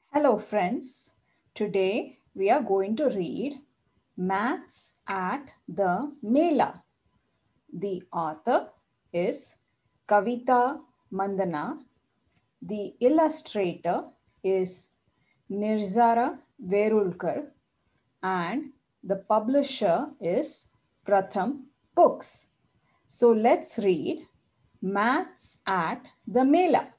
Hello friends, today we are going to read Maths at the Mela. The author is Kavita Mandana. The illustrator is Nirzara Verulkar and the publisher is Pratham Books. So let's read Maths at the Mela.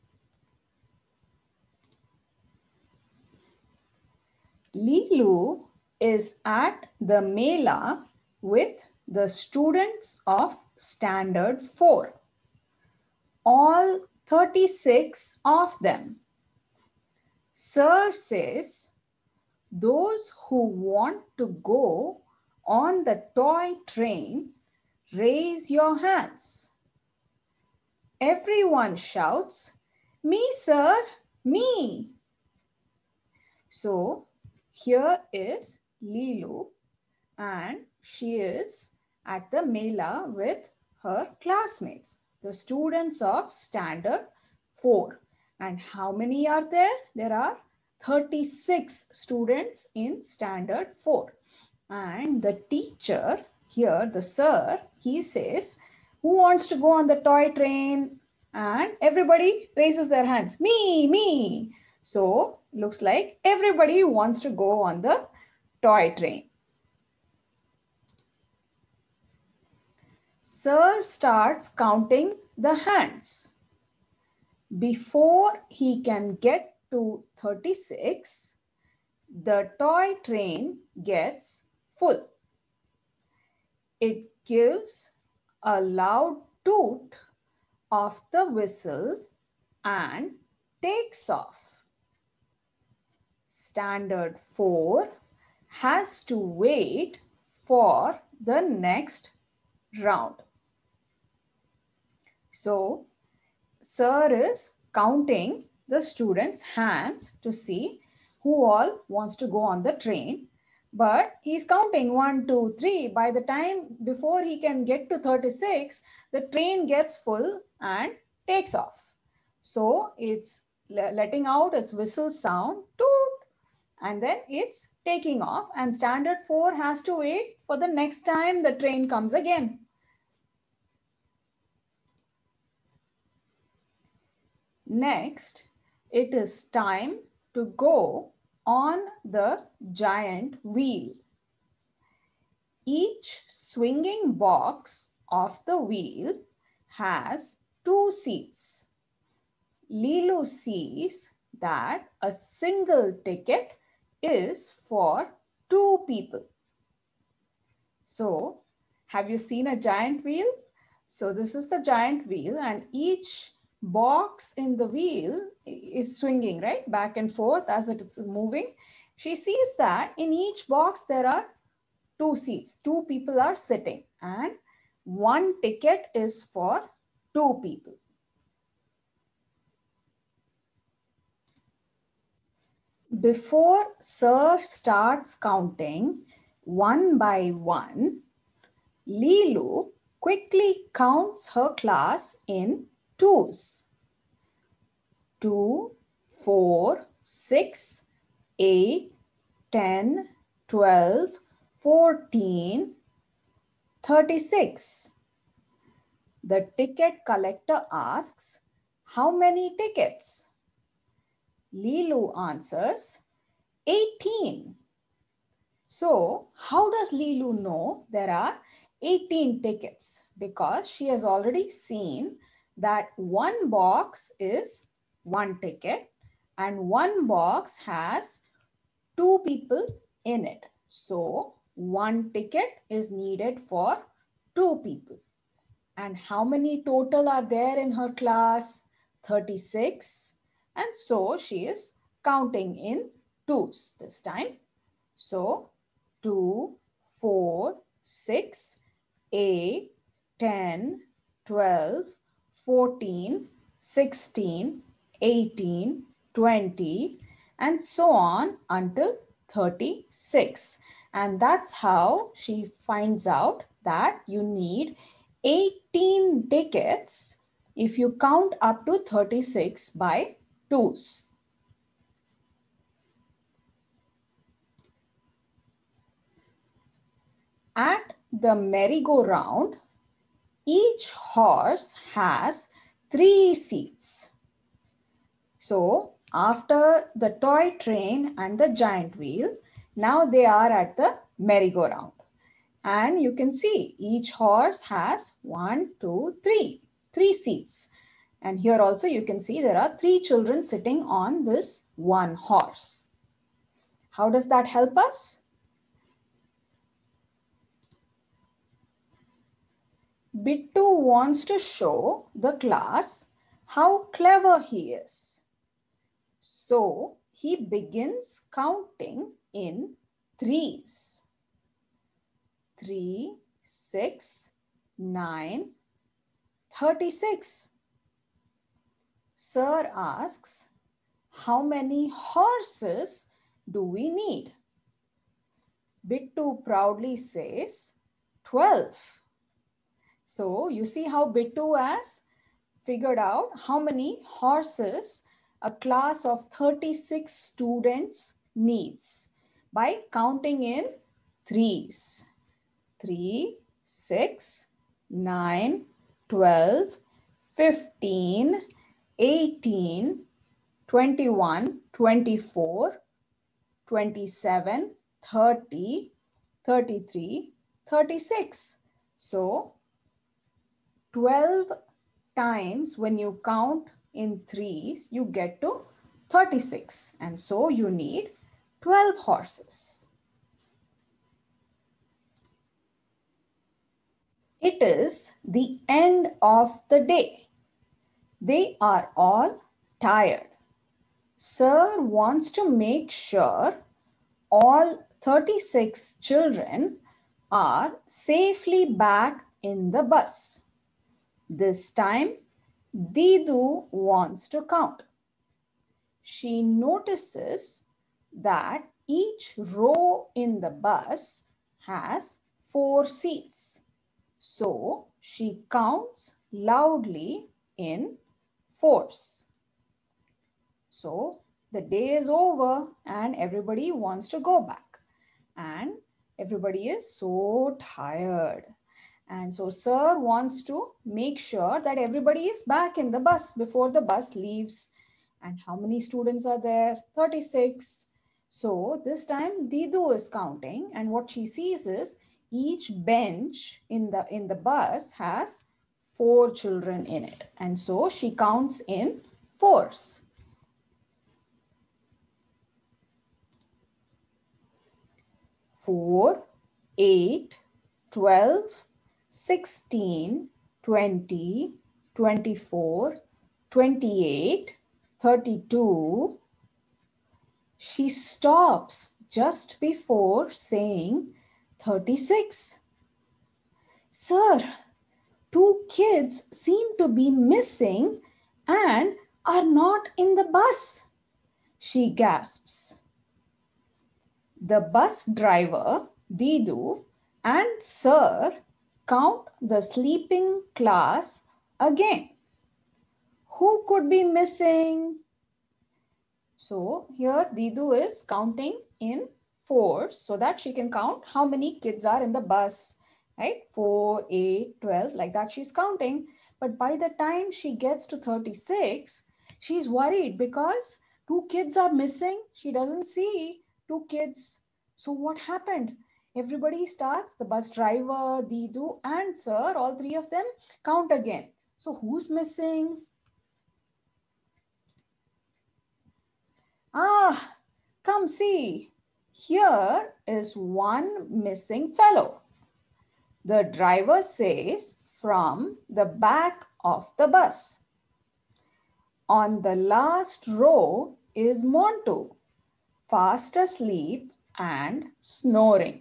Lilu is at the Mela with the students of Standard 4. All 36 of them. Sir says, those who want to go on the toy train, raise your hands. Everyone shouts, me sir, me. So, here is Lilu and she is at the Mela with her classmates, the students of Standard 4. And how many are there? There are 36 students in Standard 4. And the teacher here, the sir, he says, who wants to go on the toy train? And everybody raises their hands. Me, me. So looks like everybody wants to go on the toy train. Sir starts counting the hands. Before he can get to 36, the toy train gets full. It gives a loud toot of the whistle and takes off. Standard 4 has to wait for the next round. So, sir is counting the students' hands to see who all wants to go on the train. But he's counting 1, 2, 3. By the time before he can get to 36, the train gets full and takes off. So it's letting out its whistle sound, toot, and then it's taking off. And Standard 4 has to wait for the next time the train comes again. Next, it is time to go on the giant wheel. Each swinging box of the wheel has 2 seats. Lilu sees that a single ticket is for 2 people. So, have you seen a giant wheel? So this is the giant wheel and each box in the wheel is swinging, right? Back and forth as it's moving. She sees that in each box there are 2 seats. 2 people are sitting and 1 ticket is for 2 people. Before Sir starts counting 1 by 1, Lilu quickly counts her class in 2s. 2, 4, 6, 8, 10, 12, 14, 36. The ticket collector asks, how many tickets? Lilu answers, 18. So, how does Lilu know there are 18 tickets? Because she has already seen that 1 box is 1 ticket and 1 box has 2 people in it. So, 1 ticket is needed for 2 people. And how many total are there in her class? 36. And so she is counting in 2s this time. So 2, 4, 6, 8, 10, 12, 14, 16, 18, 20, and so on until 36. And that's how she finds out that you need 18 tickets if you count up to 36 by 2s. At the merry-go-round, each horse has 3 seats. So after the toy train and the giant wheel, now they are at the merry-go-round. And you can see each horse has 1, 2, 3 seats. And here also you can see there are 3 children sitting on this one horse. How does that help us? Bittu wants to show the class how clever he is. So he begins counting in threes. 3, 6, 9, 36. Sir asks, how many horses do we need? Bittu proudly says, 12. So you see how Bittu has figured out how many horses a class of 36 students needs by counting in threes. 3, 6, 9, 12, 15, 18, 21, 24, 27, 30, 33, 36. So 12 times when you count in threes, you get to 36. And so you need 12 horses. It is the end of the day. They are all tired. Sir wants to make sure all 36 children are safely back in the bus. This time, Didu wants to count. She notices that each row in the bus has 4 seats. So she counts loudly in fours. So the day is over and everybody wants to go back. And everybody is so tired. And so Sir wants to make sure that everybody is back in the bus before the bus leaves. And how many students are there? 36. So this time Didu is counting, and what she sees is each bench in the bus has 4 children in it. And so she counts in fours. 4, 8, 12, 16, 20, 24, 28, 32. She stops just before saying 36. Sir, 2 kids seem to be missing and are not in the bus, she gasps. The bus driver, Didu, and Sir count the sleeping class again. Who could be missing? So here Didu is counting in fours so that she can count how many kids are in the bus, right? 4, 8, 12, like that she's counting. But by the time she gets to 36, she's worried because 2 kids are missing. She doesn't see 2 kids. So what happened? Everybody starts, the bus driver, Didu and Sir, all 3 of them count again. So who's missing? Ah, come see. Here is one missing fellow. The driver says from the back of the bus. On the last row is Montu, fast asleep and snoring.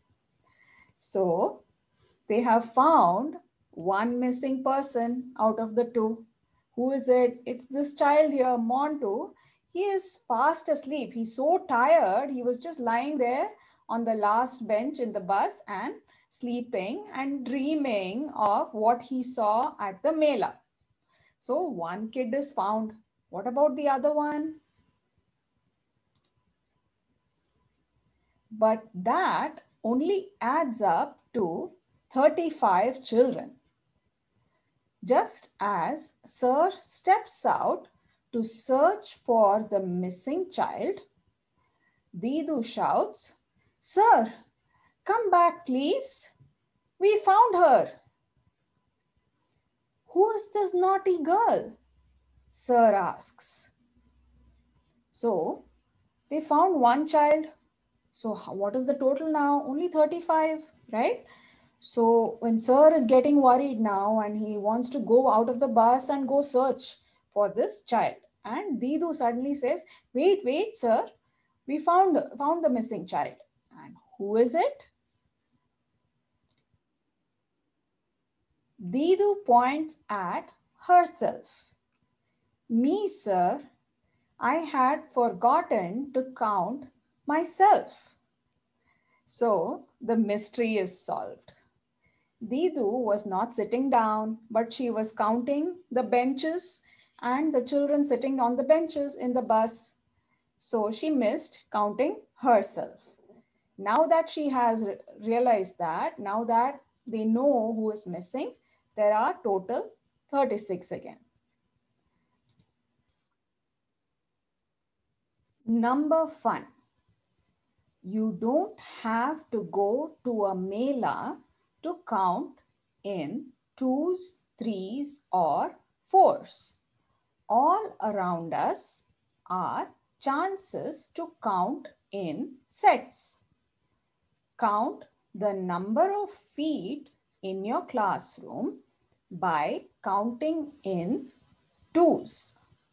So they have found one missing person out of the 2. Who is it? It's this child here, Montu. He is fast asleep. He's so tired. He was just lying there on the last bench in the bus and sleeping and dreaming of what he saw at the Mela. So one kid is found. What about the other one? But that only adds up to 35 children. Just as Sir steps out to search for the missing child, Didu shouts, "Sir, come back please. We found her." "Who is this naughty girl?" Sir asks. So they found one child. So what is the total now? Only 35, right? So when Sir is getting worried now and he wants to go out of the bus and go search for this child. And Didu suddenly says, wait, sir. We found the missing child. And who is it? Didu points at herself. "Me, sir. I had forgotten to count myself." So the mystery is solved. Didu was not sitting down, but she was counting the benches and the children sitting on the benches in the bus. So she missed counting herself. Now that she has realized that, now that they know who is missing, there are total 36 again. Number fun. You don't have to go to a mela to count in twos, threes, or fours. All around us are chances to count in sets. Count the number of feet in your classroom by counting in twos.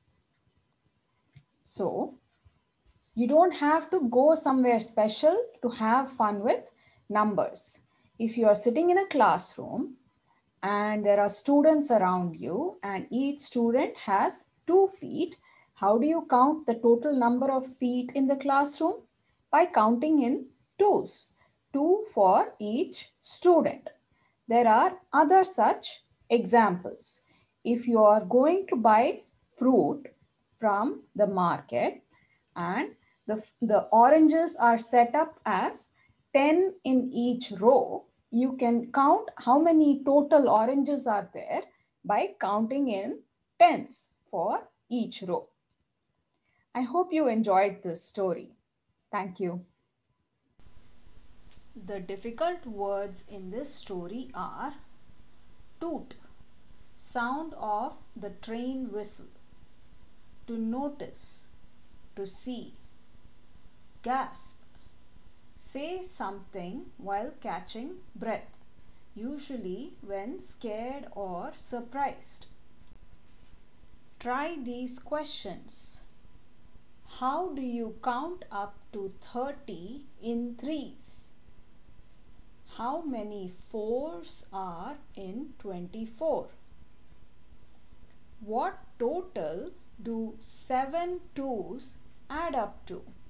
So, you don't have to go somewhere special to have fun with numbers. If you are sitting in a classroom and there are students around you and each student has 2 feet, how do you count the total number of feet in the classroom? By counting in twos, 2 for each student. There are other such examples. If you are going to buy fruit from the market and the oranges are set up as 10 in each row, you can count how many total oranges are there by counting in tens for each row. I hope you enjoyed this story. Thank you. The difficult words in this story are toot, sound of the train whistle, to notice, to see, gasp, say something while catching breath, usually when scared or surprised. Try these questions. How do you count up to 30 in threes? How many fours are in 24? What total do 7 twos add up to?